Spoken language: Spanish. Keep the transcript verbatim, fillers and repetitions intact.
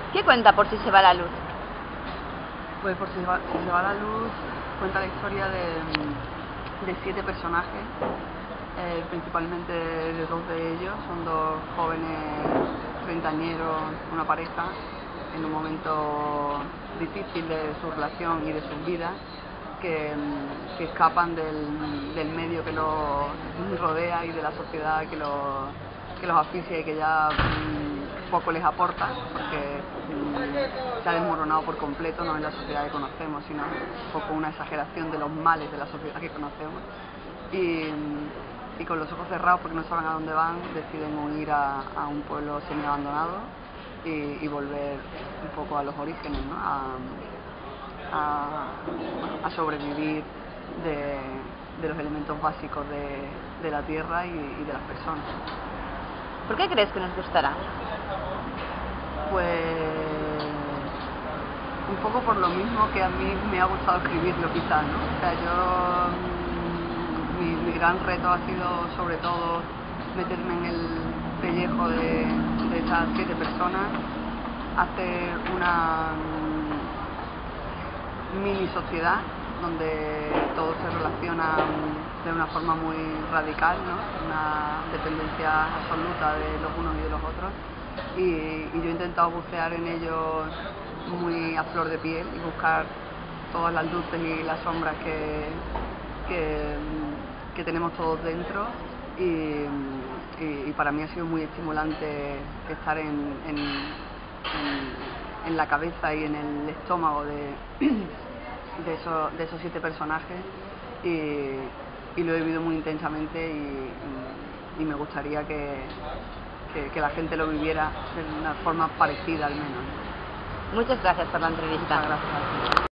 ¿Qué cuenta Por si se va la luz? Pues Por si se va, si se va la luz cuenta la historia de, de siete personajes, eh, principalmente de dos de ellos. Son dos jóvenes treintañeros, una pareja, en un momento difícil de su relación y de sus vidas, que, que escapan del, del medio que los rodea y de la sociedad que los, que los asfixia y que ya mmm, poco les aporta, porque mmm, se ha desmoronado por completo, no en la sociedad que conocemos, sino un poco una exageración de los males de la sociedad que conocemos. Y, y con los ojos cerrados, porque no saben a dónde van, deciden huir a, a un pueblo semi-abandonado y, y volver un poco a los orígenes, ¿no? a, a, a sobrevivir de, de los elementos básicos de, de la tierra y, y de las personas. ¿Por qué crees que nos gustará? Pues un poco por lo mismo que a mí me ha gustado escribirlo, quizás, ¿no? O sea, yo mi, mi gran reto ha sido sobre todo meterme en el pellejo de, de esas siete personas, hacer una mini sociedad donde todos se relacionan de una forma muy radical, ¿no? Una dependencia absoluta de los unos y de los otros, y, y yo he intentado bucear en ellos muy a flor de piel y buscar todas las luces y las sombras que, que, que tenemos todos dentro, y, y, y para mí ha sido muy estimulante estar en, en, en en la cabeza y en el estómago de, de, esos, de esos siete personajes, y, y lo he vivido muy intensamente, y, y me gustaría que, que, que la gente lo viviera de una forma parecida al menos. Muchas gracias por la entrevista. Muchas gracias.